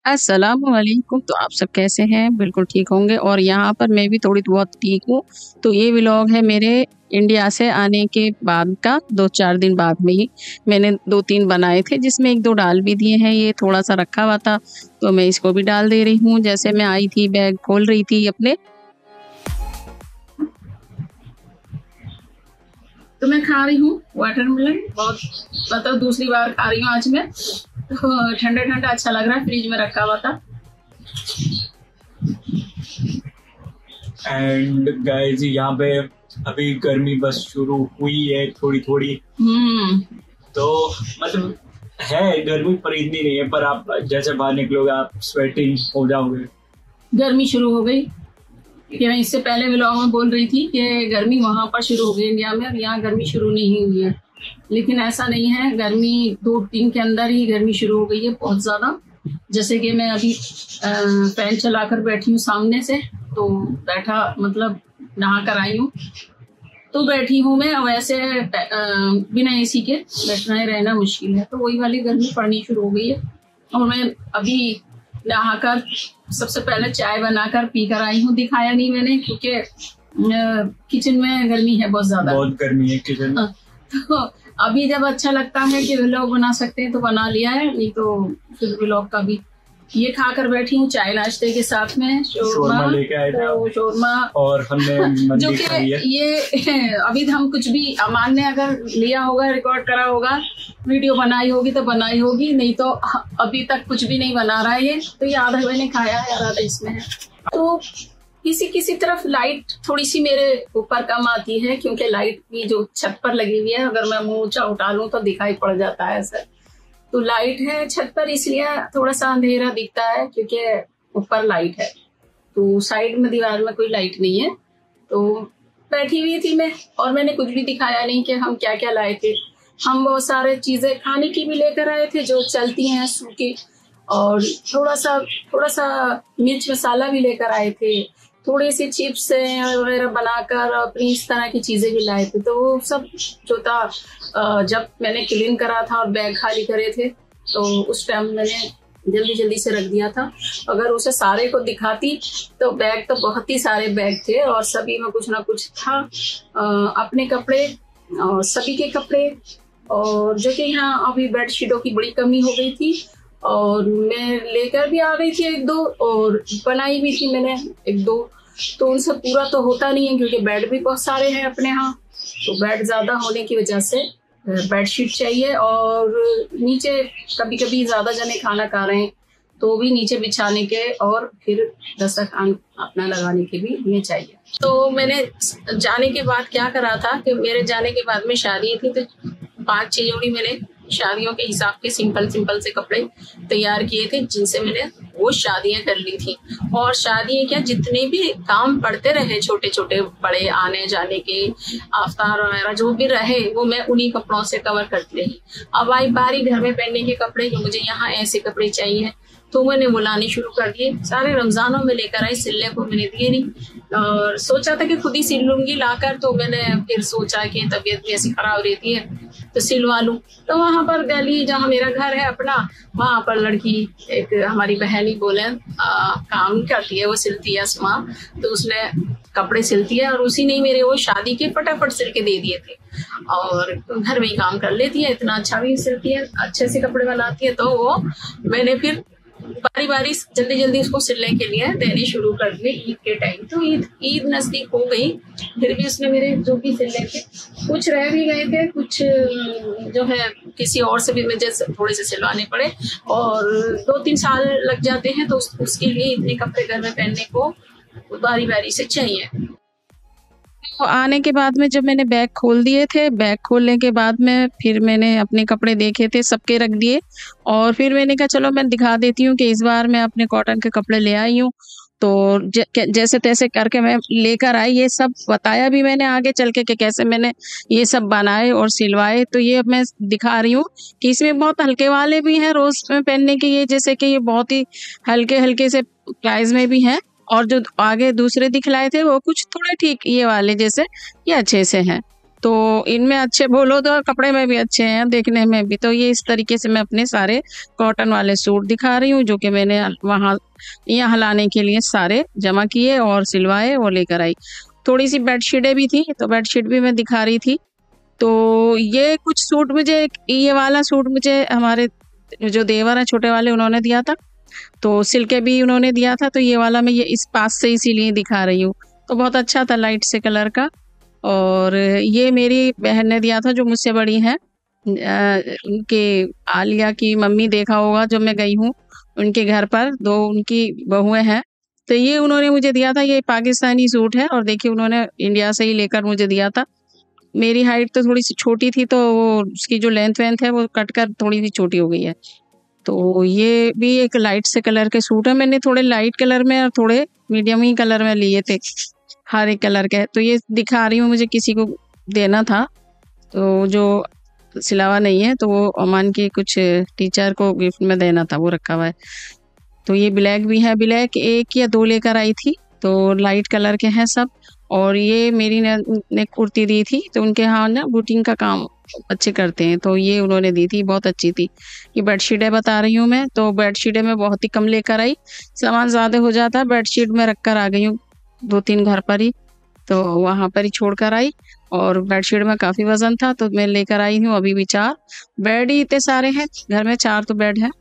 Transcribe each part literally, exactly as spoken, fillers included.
अस्सलामुअलैकुम। तो आप सब कैसे हैं? बिल्कुल ठीक होंगे और यहाँ पर मैं भी थोड़ी बहुत ठीक हूँ। तो ये व्लॉग है मेरे इंडिया से आने के बाद का, दो चार दिन बाद में ही मैंने दो तीन बनाए थे, जिसमें एक दो डाल भी दिए हैं। ये थोड़ा-सा रखा हुआ था, तो मैं इसको भी डाल दे रही हूँ। जैसे मैं आई थी, बैग खोल रही थी अपने, तो मैं खा रही हूँ वाटरमेलन। बहुत मतलब दूसरी बार खा रही हूँ आज मैं। तो ठंडा-ठंडा अच्छा लग रहा है, फ्रिज में रखा हुआ था। एंड गाइस यहाँ पे अभी गर्मी बस शुरू हुई है थोड़ी थोड़ी। हम्म तो मतलब है गर्मी, पर इतनी नहीं है। पर आप जैसे बाहर निकलोगे आप स्वेटिंग हो जाओगे। गर्मी शुरू हो गई कि मैं इससे पहले व्लॉग में बोल रही थी कि गर्मी वहां पर शुरू हो गई इंडिया में, और यहाँ गर्मी शुरू नहीं हुई है। लेकिन ऐसा नहीं है, गर्मी दो दिन के अंदर ही गर्मी शुरू हो गई है बहुत ज्यादा। जैसे कि मैं अभी फैन चलाकर बैठी हूँ सामने से, तो बैठा मतलब नहा कर आई हूँ तो बैठी हूँ मैं। वैसे बिना एसी के बैठना ही रहना मुश्किल है, तो वही वाली गर्मी पड़नी शुरू हो गई है। और मैं अभी नहाकर सबसे पहले चाय बनाकर पी कर आई हूँ। दिखाया नहीं मैंने क्योंकि किचन में गर्मी है, बहुत ज्यादा बहुत गर्मी है किचन में। तो अभी जब अच्छा लगता है कि व्लॉग बना सकते हैं तो बना लिया है, नहीं तो फिर व्लॉग का भी। ये खाकर बैठी हूँ चाय नाश्ते के साथ में, शोरमा लेके आए थे तो शोरमा, और हमने जो कि ये अभी हम कुछ भी अमान ने अगर लिया होगा, रिकॉर्ड करा होगा, वीडियो बनाई होगी तो बनाई होगी, नहीं तो अभी तक कुछ भी नहीं बना रहा है ये। तो ये आधा मैंने खाया है, आधा इसमें है। तो किसी किसी तरफ लाइट थोड़ी सी मेरे ऊपर कम आती है, क्योंकि लाइट की जो छत पर लगी हुई है, अगर मैं मुंह ऊंचा उठा लूं तो दिखाई पड़ जाता है ऐसा। तो लाइट है छत पर, इसलिए थोड़ा सा अंधेरा दिखता है, क्योंकि ऊपर लाइट है। तो साइड में दीवार में कोई लाइट नहीं है। तो बैठी हुई थी मैं, और मैंने कुछ भी दिखाया नहीं कि हम क्या क्या लाए थे। हम बहुत सारे चीजें खाने की भी लेकर आए थे जो चलती हैं सूखी, और थोड़ा सा थोड़ा सा मिर्च मसाला भी लेकर आए थे, थोड़ी सी चिप्स वगैरह बनाकर अपनी इस तरह की चीजें भी लाए थे। तो वो सब जो था, जब मैंने क्लीन करा था और बैग खाली करे थे, तो उस टाइम मैंने जल्दी जल्दी से रख दिया था। अगर उसे सारे को दिखाती तो बैग तो बहुत ही सारे बैग थे, और सभी में कुछ ना कुछ था। अपने कपड़े और सभी के कपड़े, और जो कि यहाँ अभी बेडशीटों की बड़ी कमी हो गई थी, और मैं लेकर भी आ गई थी एक दो, और बनाई भी थी मैंने एक दो। तो उनसे पूरा तो होता नहीं है, क्योंकि बेड भी बहुत सारे हैं अपने यहाँ। तो बेड ज्यादा होने की वजह से बेडशीट चाहिए, और नीचे कभी कभी ज्यादा जने खाना खा रहे हैं तो भी नीचे बिछाने के और फिर दस्तरखान अपना लगाने के भी लिए चाहिए। तो मैंने जाने के बाद क्या करा था कि मेरे जाने के बाद में शादी थी, तो पांच छह जोड़ी मैंने शादियों के हिसाब के सिंपल सिंपल से कपड़े तैयार किए थे, जिनसे मैंने वो शादियां कर ली थी। और शादियां क्या, जितने भी काम पड़ते रहे छोटे छोटे बड़े, आने जाने के आफ्तार वगैरह जो भी रहे, वो मैं उन्हीं कपड़ों से कवर करती रही। अब आई बारी घर में पहनने के कपड़े कि मुझे यहाँ ऐसे कपड़े चाहिए, तो मैंने वो लाने शुरू कर दिए। सारे रमजानों में लेकर आई, सिलने को मैंने दिए नहीं, और सोचा था कि खुद ही सिल लूंगी लाकर। तो मैंने फिर सोचा कि तबीयत भी ऐसी खराब रहती है तो सिलवा लूं। तो वहां पर गली जहाँ मेरा घर है अपना, वहां पर लड़की एक हमारी बहन ही बोले आ, काम करती है, वो सिलती है असमा, तो उसने कपड़े सिलती है, और उसी ने मेरे वो शादी के फटाफट सिल के दे दिए थे। और घर में ही काम कर लेती है, इतना अच्छा भी सिलती है, अच्छे से कपड़े बनाती है। तो वो मैंने फिर बारी बारी जल्दी जल्दी उसको सिलने के लिए देनी शुरू कर दी ईद के टाइम। तो ईद ईद नजदीक हो गई, फिर भी उसने मेरे जो भी सिलने थे, कुछ रह भी गए थे, कुछ जो है किसी और से भी मुझे थोड़े से सिलवाने पड़े, और दो तीन साल लग जाते हैं। तो उस, उसके लिए इतने कपड़े घर में पहनने को बारी बारी से चाहिए। तो आने के बाद में जब मैंने बैग खोल दिए थे, बैग खोलने के बाद में फिर मैंने अपने कपड़े देखे थे, सबके रख दिए, और फिर मैंने कहा चलो मैं दिखा देती हूँ कि इस बार मैं अपने कॉटन के कपड़े ले आई हूँ। तो ज, जैसे तैसे करके मैं लेकर आई। ये सब बताया भी मैंने आगे चल के कि कैसे मैंने ये सब बनाए और सिलवाए। तो ये अब मैं दिखा रही हूँ कि इसमें बहुत हल्के वाले भी हैं रोज में पहनने के, ये जैसे कि ये बहुत ही हल्के हल्के से प्राइस में भी हैं, और जो आगे दूसरे दिखलाए थे वो कुछ थोड़े ठीक ये वाले जैसे ये अच्छे से हैं। तो इनमें अच्छे बोलो तो कपड़े में भी अच्छे हैं, देखने में भी। तो ये इस तरीके से मैं अपने सारे कॉटन वाले सूट दिखा रही हूँ जो कि मैंने वहाँ यहाँ लाने के लिए सारे जमा किए और सिलवाए और लेकर आई। थोड़ी सी बेडशीटें भी थी तो बेडशीट भी मैं दिखा रही थी। तो ये कुछ सूट मुझे, ये वाला सूट मुझे हमारे जो देवर हैं छोटे वाले उन्होंने दिया था, तो सिल्के भी उन्होंने दिया था। तो ये वाला मैं ये इस पास से इसीलिए दिखा रही हूँ। तो बहुत अच्छा था, लाइट से कलर का। और ये मेरी बहन ने दिया था जो मुझसे बड़ी हैं, उनके आलिया की मम्मी, देखा होगा जब मैं गई हूँ उनके घर पर, दो उनकी बहुएं हैं। तो ये उन्होंने मुझे दिया था। ये पाकिस्तानी सूट है और देखिए उन्होंने इंडिया से ही लेकर मुझे दिया था। मेरी हाइट तो थोड़ी सी छोटी थी तो वो उसकी जो लेंथ वेंथ है वो कट कर थोड़ी सी छोटी हो गई है। तो ये भी एक लाइट से कलर के सूट है। मैंने थोड़े लाइट कलर में और थोड़े मीडियम ही कलर में लिए थे, हर एक कलर के। तो ये दिखा रही हूँ, मुझे किसी को देना था तो जो सिलावा नहीं है, तो वो ओमान के कुछ टीचर को गिफ्ट में देना था, वो रखा हुआ है। तो ये ब्लैक भी है, ब्लैक एक या दो लेकर आई थी, तो लाइट कलर के हैं सब। और ये मेरी ने, ने कुर्ती दी थी, तो उनके यहाँ ना बुटीक का काम अच्छे करते हैं, तो ये उन्होंने दी थी, बहुत अच्छी थी। ये बेडशीटें बता रही हूँ मैं। तो बेडशीटें मैं बहुत ही कम लेकर आई, सामान ज़्यादा हो जाता है, बेडशीट में रख कर आ गई हूँ दो तीन घर पर ही, तो वहाँ पर ही छोड़ कर आई। और बेडशीट में काफ़ी वजन था तो मैं लेकर आई हूँ अभी भी चार। बेड ही इतने सारे हैं घर में, चार तो बेड है।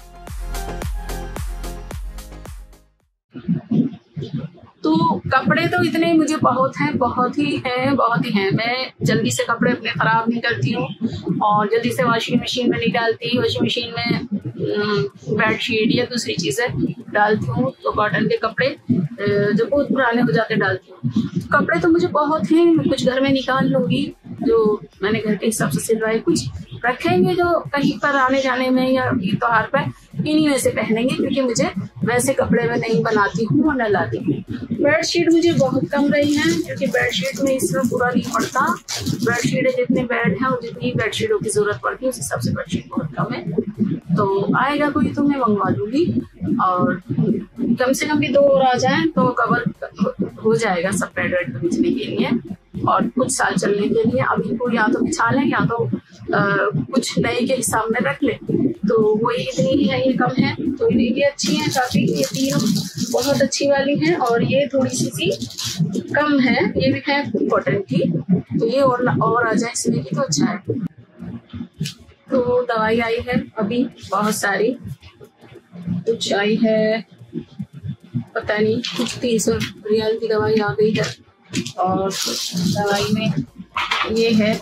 तो कपड़े तो इतने मुझे बहुत हैं, बहुत ही हैं, बहुत ही हैं। मैं जल्दी से कपड़े अपने ख़राब नहीं करती हूँ और जल्दी से वॉशिंग मशीन में नहीं डालती। वॉशिंग मशीन में बेडशीट या दूसरी चीज़ें डालती हूँ तो कॉटन के कपड़े जो बहुत पुराने हो जाते डालती हूँ। कपड़े तो मुझे बहुत हैं, कुछ घर में निकाल लूँगी जो मैंने घर के हिसाब से सिलवाए, कुछ रखेंगे जो कहीं पर आने जाने में या त्योहार पर इन्हीं में से पहनेंगे, क्योंकि मुझे वैसे कपड़े में नहीं बनाती हूँ और न लाती हूँ। बेडशीट मुझे बहुत कम रही हैं क्योंकि बेडशीट में इसमें पूरा नहीं पड़ता। बेडशीट जितने बेड हैं और जितनी बेडशीटों की जरूरत पड़ती है उस हिसाब से बेडशीट बहुत कम है। तो आएगा कोई तो मैं मंगवा दूंगी और कम से कम भी दो और आ जाए तो कवर हो जाएगा सब बेड वेड को बिछने के लिए और कुछ साल चलने के लिए। अभी को या तो बिछा लें या तो आ, कुछ नए के हिसाब में रख लें। तो वही इतनी ही है, ये कम है। तो ये अच्छी है काफी, ये तीनों बहुत अच्छी वाली हैं और ये थोड़ी सी सी कम है, ये भी है कॉटन की। तो ये और और आ जाए इसमें की तो अच्छा है। तो दवाई आई है अभी बहुत सारी, कुछ आई है पता नहीं, कुछ तीन सौ रियाल की दवाई आ गई है और दवाई में ये है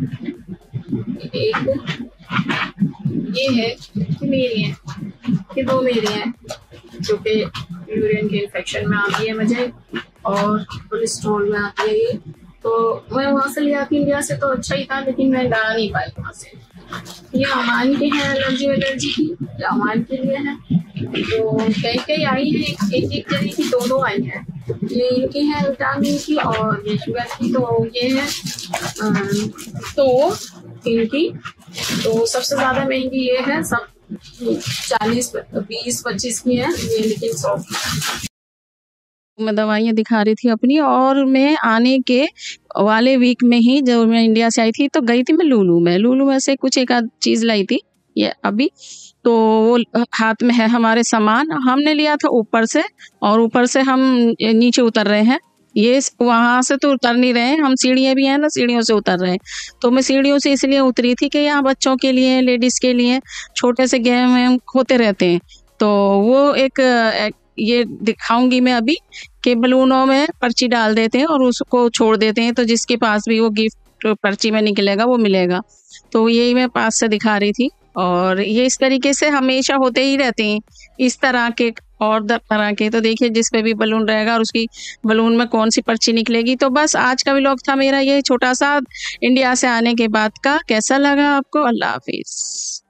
एक, ये है कि मेरी है, ये दो मेरी हैं जो कि यूरिन के इन्फेक्शन में आती है मुझे और कोलेस्ट्रॉल में आती है ये। तो मैं वहाँ से ले आती इंडिया से तो अच्छा ही था, लेकिन मैं ला नहीं पाई वहाँ से। ये अमान के हैं, एलर्जी एलर्जी की, ये अमान के लिए है। तो कई कई आई है, एक एक जगह की दो दो आई है। ये इनकी है विटामिन की और ये शुगर की। तो ये है तो इनकी तो सबसे ज्यादा महंगी ये है, सब चालीस बीस पच्चीस की है ये, लेकिन सौ मैं दवाइयाँ दिखा रही थी अपनी। और मैं आने के वाले वीक में ही जब मैं इंडिया से आई थी तो गई थी मैं लुलु में। लुलु में से कुछ एक आध चीज़ लाई थी ये अभी, तो वो हाथ में है हमारे सामान, हमने लिया था ऊपर से और ऊपर से हम नीचे उतर रहे हैं। ये वहां से तो उतर नहीं रहे हैं, हम सीढ़ियाँ भी हैं ना, सीढ़ियों से उतर रहे हैं। तो मैं सीढ़ियों से इसलिए उतरी थी कि यहाँ बच्चों के लिए, लेडीज के लिए छोटे से गेम वेम होते रहते हैं। तो वो एक, एक ये दिखाऊंगी मैं अभी कि बलूनों में पर्ची डाल देते हैं और उसको छोड़ देते हैं, तो जिसके पास भी वो गिफ्ट पर्ची में निकलेगा वो मिलेगा। तो यही मैं पास से दिखा रही थी। और ये इस तरीके से हमेशा होते ही रहते हैं इस तरह के और तरह के। तो देखिए जिस पे भी बलून रहेगा और उसकी बलून में कौन सी पर्ची निकलेगी। तो बस आज का व्लॉग था मेरा ये छोटा सा इंडिया से आने के बाद का। कैसा लगा आपको? अल्लाह हाफिज।